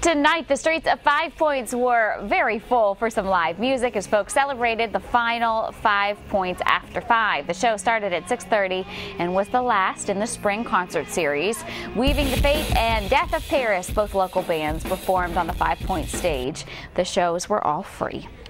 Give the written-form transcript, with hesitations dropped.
Tonight, the streets of Five Points were very full for some live music as folks celebrated the final 5 points after 5. The show started at 6:30 and was the last in the spring concert series. Weaving the Fate and Death of Paris, both local bands, performed on the 5 Point stage. The shows were all free.